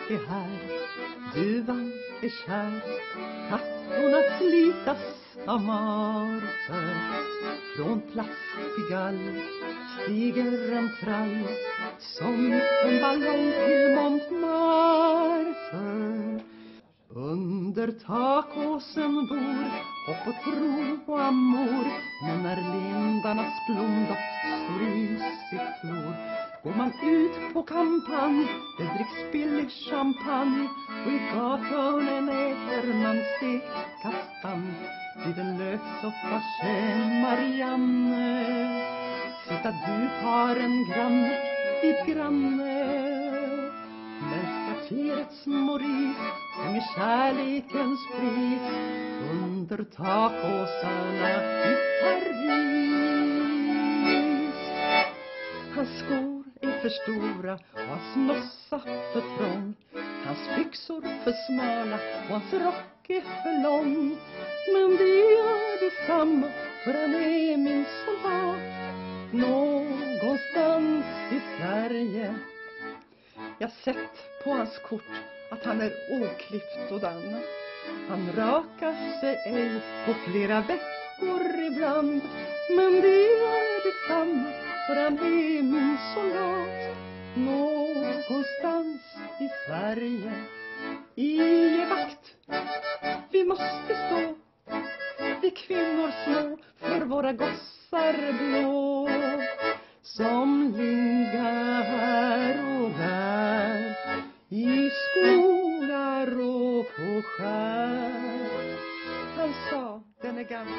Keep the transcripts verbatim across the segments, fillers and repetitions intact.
är här, duvan är kär, kattorna slitas av marter. Från plast till gall stiger en trall som en ballong till Montmartre. Under takåsen bor hopp och tro och amor, men när lindarnas blomdoft står i sitt flor går man ut på kampanj, det dricks billig champagne och i gathörnen äter man stekkastanj. Vid en löksoppa känn Marianne, sitta du har en granne vid granne. Men kvarterets Maurice sjunger kärlekens pris under takåsarna i Paris. Hans skor är för stora och hans nossa för trång, hans byxor för smala och hans rock är för lång. Men det gör detsamma, för han är min soldat någonstans i Sverige. Jag sett på hans kort att han är oklippt och dan. Han rakar sig ej på flera veckor ibland, men det gör detsamma, för han är min soldat någonstans i Sverige. I vakt, vi måste stå, vi kvinnor små, för våra gossar blå, som ligga här och där, i skogar och på skär. Han sa, den är gammal.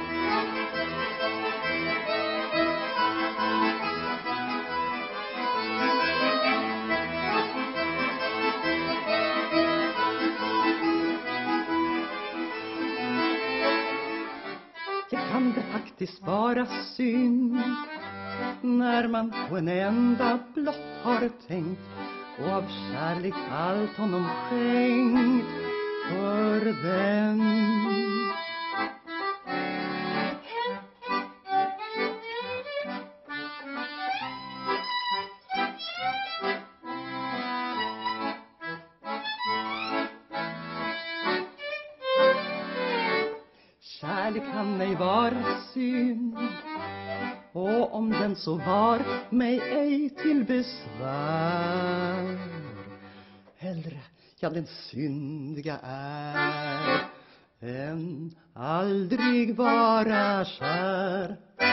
Det kan det faktiskt vara synd när man på en enda blott har tänkt och av kärlek allt honom skänkt för den. Kärlek kan ej vara synd, och om den så var mig ej till besvär. Hellre, ja den syndiga är, än aldrig vara kär.